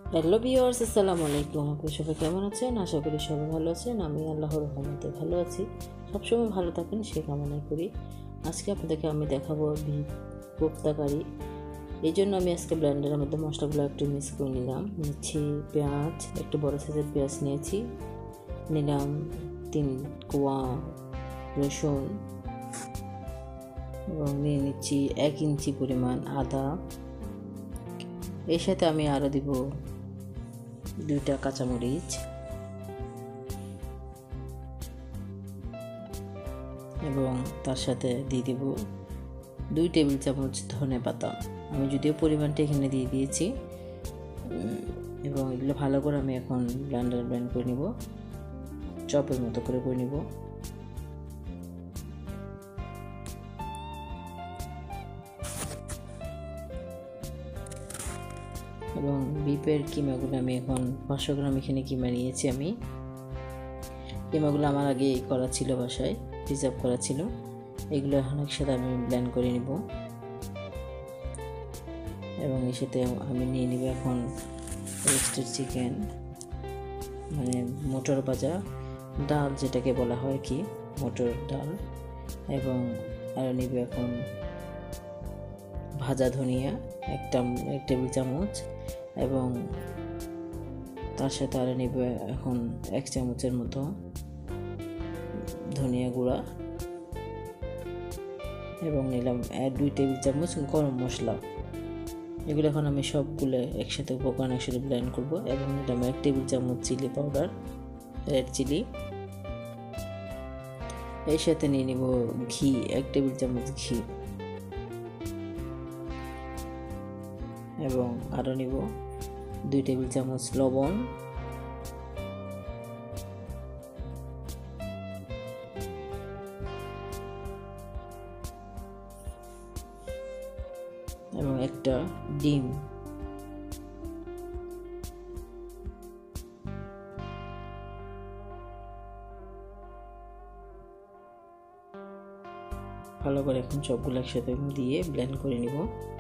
Hello viewers, আসসালামু আলাইকুম। আপনি সবাই কেমন আছেন? আশা করি সবাই ভালো আছেন। আমি আল্লাহর রহমতে ভালো আছি। সবসময় ভালো থাকেন সেই কামনাই করি। আজকে আপনাদেরকে আমি দেখাবো কোপ্তা কারি। এই জন্য আমি আজকে ব্লেন্ডারের মধ্যে মশলাগুলো একটু মিক্স করে নিচ্ছি পেঁয়াজ, একটু বড় সাইজের পেঁয়াজ নিলাম 3 কোয়া রসুন এবং নিয়ে নিচ্ছি 1 ইঞ্চি পরিমাণ আদা। এর সাথে আমি আরও দিব 2টা কাঁচামরিচ এবং তার সাথে দিয়ে দিব 2 টেবিল চামচ ধনে পাতা। আমি যদিও পরিমাণটা এখানে দিয়ে দিয়েছি এবং এগুলো ভালো করে আমি এখন ব্লেন্ডারে ব্লেন্ড করে নিব, চপের মতো করে নিব। এবং বিপের কিমাগুলো আমি এখন 500 গ্রাম এখানে কিমা নিয়েছি। আমি কিমাগুলো আমার আগে করা ছিল, বাসায় রিজার্ভ করা ছিল। এগুলো এখন একসাথে আমি ব্লেন্ড করে নিব এবং এর সাথে আমি নিয়ে নিব এখন রোস্টেড চিকেন, মানে মটর ভাজা ডাল যেটাকে বলা হয় কি, মটর ডাল। এবং আরও নিব এখন ভাজা ধনিয়া 1 টেবিল চামচ এবং তার সাথে আরও নিব এখন 1 চামচের মতো ধনিয়া গুঁড়া এবং নিলাম 2 টেবিল চামচ গরম মশলা। এগুলো এখন আমি সবগুলো একসাথে উপকরণ একসাথে ব্লেন্ড করব। এবং নিলাম 1 টেবিল চামচ চিলি পাউডার, রেড চিলি। এর সাথে নিয়ে নিব ঘি, 1 টেবিল চামচ ঘি এবং আরও নিব 2 টেবিল চামচ লবণ এবং একটা ডিম। ভালো করে এখন সবগুলো একসাথে দিয়ে ব্লেন্ড করে নিব।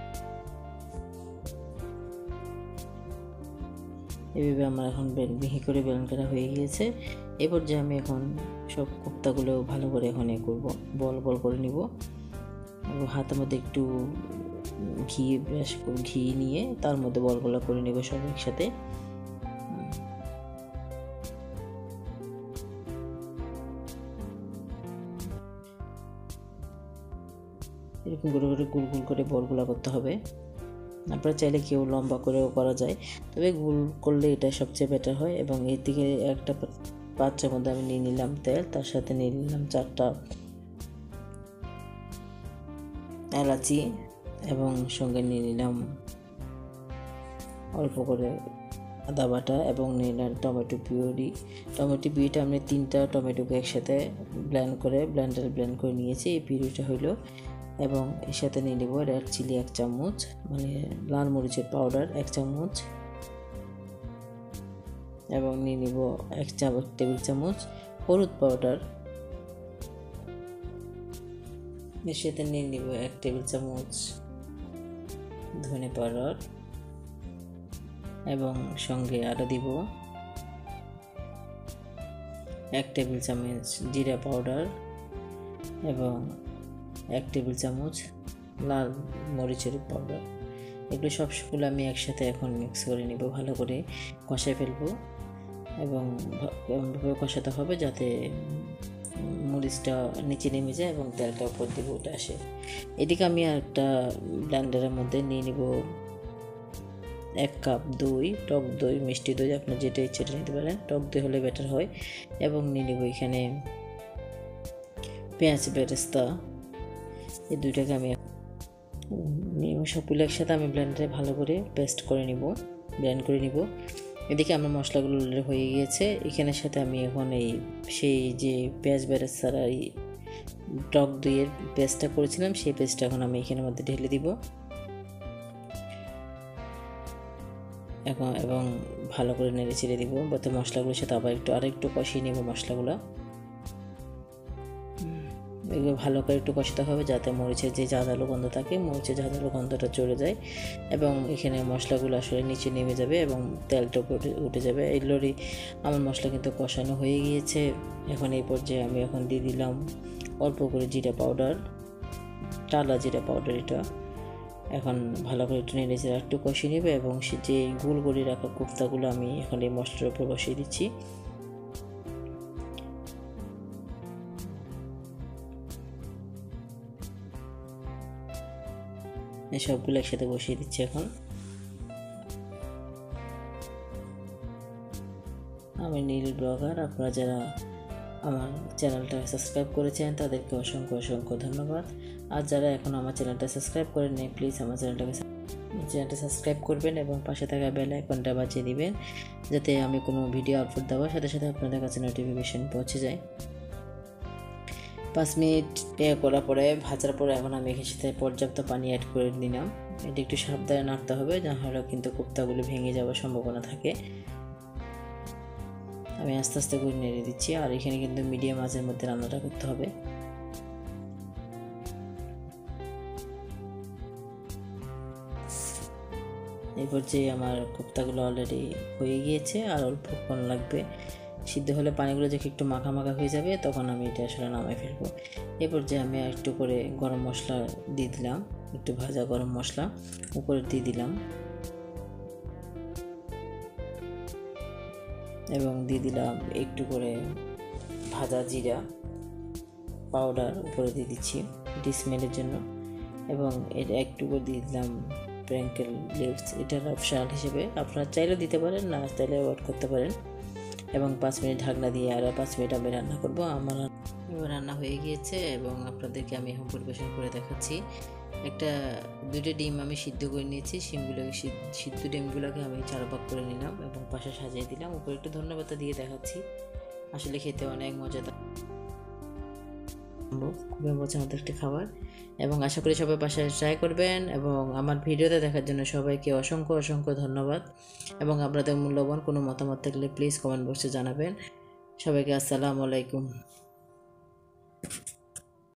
এভাবে আমার এখন মিহি করে ব্লেন্ড করা হয়ে গিয়েছে। এরপর যে আমি এখন সব কোপ্তাগুলো ভালো করে এখন করব, বল বল করে নিব এবং হাতের মধ্যে একটু ঘি নিয়ে তার মধ্যে বলগুলো করে নিব সব একসাথে। এরকম করে করে গোল গোল করে বলগুলো করতে হবে। আপনারা চাইলে কেউ লম্বা করেও করা যায়, তবে গোল করলে এটা সবচেয়ে বেটার হয়। এবং এর দিকে একটা পাত্রের মধ্যে আমি নিয়ে নিলাম তেল, তার সাথে নিয়ে নিলাম 4টা এলাচি এবং সঙ্গে নিয়ে নিলাম অল্প করে আদা বাটা এবং নিয়ে নিলাম টমেটো পিউরিটা আমি 3টা টমেটোকে একসাথে ব্লেন্ডারে ব্লেন্ড করে নিয়েছি। এই পিউরিটা হইল। এবং এর সাথে নিয়ে নেব রেড চিলি 1 চামচ, মানে লাল মরিচের পাউডার 1 চামচ এবং নিয়ে নিব 1 টেবিল চামচ হলুদ পাউডার। এর সাথে নিয়ে নিব 1 টেবিল চামচ ধনে পাউডার এবং সঙ্গে আরও দিব 1 টেবিল চামচ জিরা পাউডার এবং 1 টেবিল চামচ লাল মরিচের পাউডার। এগুলো সবগুলো আমি একসাথে এখন মিক্স করে নিব, ভালো করে কষায় ফেলবো এবং এমনভাবে কষাতে হবে যাতে মরিচটা নিচে নেমে যায় এবং তেলটা উপর দিকে উঠে আসে। এদিকে আমি একটা ব্লেন্ডারের মধ্যে নিয়ে নিব 1 কাপ দই, টক দই, মিষ্টি দই, আপনার যেটা ইচ্ছে নিতে পারেন, টক দই হলে বেটার হয়। এবং নিয়ে নিব এখানে পেঁয়াজ বেরেস্তা। এই 2টাকে আমি সবগুলো একসাথে আমি ব্লেন্ডারে ভালো করে ব্লেন্ড করে নিব। এদিকে আমার মশলাগুলো হয়ে গিয়েছে। এখানের সাথে আমি এখন সেই যে পেঁয়াজ বেরেস্তার আর টক দইয়ের পেস্টটা করেছিলাম, সেই পেস্টটা এখন আমি এখানের মধ্যে ঢেলে দিব এবং ভালো করে নেড়ে চেড়ে দিব। মশলাগুলোর সাথে আবার আরেকটু কষিয়ে নেব মশলাগুলো। এগুলো ভালো করে একটু কষাতে হবে যাতে মরিচের যে ঝাঁঝালো গন্ধ থাকে মরিচের ঝাঁঝালো গন্ধটা চলে যায় এবং এখানে মশলাগুলো আসলে নিচে নেমে যাবে এবং তেলটা উঠে যাবে। এগুলোরই আমার মশলা কিন্তু কষানো হয়ে গিয়েছে। এখন এই পর্যায়ে আমি এখন দিয়ে দিলাম অল্প করে জিরা পাউডার, টালা জিরা পাউডার। এটা এখন ভালো করে একটু নেড়ে চেড়ে একটু কষিয়ে নেবে এবং যে গোল করে রাখা কোফতাগুলো আমি এখন এই মশলার উপর বসিয়ে দিচ্ছি। এই সবগুলো একসাথে বসিয়ে দিচ্ছি। এখন আমি নীল ব্লগার, আপনারা যারা আমার চ্যানেলটা সাবস্ক্রাইব করেছেন তাদেরকে অসংখ্য অসংখ্য ধন্যবাদ। আর যারা এখন আমার চ্যানেলটা সাবস্ক্রাইব করেননি প্লিজ আমার চ্যানেলটা সাবস্ক্রাইব করবেন এবং পাশে থাকা বেল আইকনটা বাজিয়ে দিবেন যাতে আমি কোনো ভিডিও আপলোড দেওয়ার সাথে সাথে আপনাদের কাছে নোটিফিকেশন পৌঁছে যায়। 5 মিনিট করার পরে ভাজার পরে এখন আমি এর সাথে পর্যাপ্ত পানি অ্যাড করে দিলাম। এটা একটু সাবধানে নাড়তে হবে, নাহলে কিন্তু কোফতাগুলো ভেঙে যাওয়ার সম্ভাবনা থাকে। আমি আস্তে আস্তে করে নেড়ে দিচ্ছি। আর এখানে কিন্তু মিডিয়াম আঁচের মধ্যে রান্নাটা করতে হবে। এরপর যে আমার কোফতাগুলো অলরেডি হয়ে গিয়েছে, আর অল্পক্ষণ লাগবে সিদ্ধ হলে। পানিগুলো যখন একটু মাখা মাখা হয়ে যাবে তখন আমি এটা আসলে নামাই ফেলবো। এরপর যে আমি একটু করে গরম মশলা দিয়ে দিলাম, একটু ভাজা গরম মশলা উপরে দিয়ে দিলাম এবং দিয়ে দিলাম একটু করে ভাজা জিরা পাউডার উপরে দিয়ে দিচ্ছি স্মেলের জন্য এবং এটা একটু করে দিয়ে দিলাম স্প্রিঙ্কেল লিভস। এটার অপশনাল হিসেবে আপনারা চাইলেও দিতে পারেন, না চাইলে অ্যাভয়েড করতে পারেন। এবং 5 মিনিট ঢাকনা দিয়ে আরও 5 মিনিট আমি রান্না করব। আমার এবার রান্না হয়ে গিয়েছে এবং আপনাদেরকে আমি এখন পরিবেশন করে দেখাচ্ছি। দুটো ডিম আমি সিদ্ধ করে নিয়েছি। সিদ্ধ ডিমগুলোকে আমি 4 ভাগ করে নিলাম এবং পাশে সাজিয়ে দিলাম। উপরে একটু ধন্যবাদ দিয়ে দেখাচ্ছি। আসলে খেতে অনেক মজাদার, খুবই মজার একটি খাবার এবং আশা করি সবাই বাসায় ট্রাই করবেন। এবং আমার ভিডিওতে দেখার জন্য সবাইকে অসংখ্য অসংখ্য ধন্যবাদ এবং আপনাদের মূল্যবান কোনো মতামত থাকলে প্লিজ কমেন্ট বক্সে জানাবেন। সবাইকে আসসালামু আলাইকুম।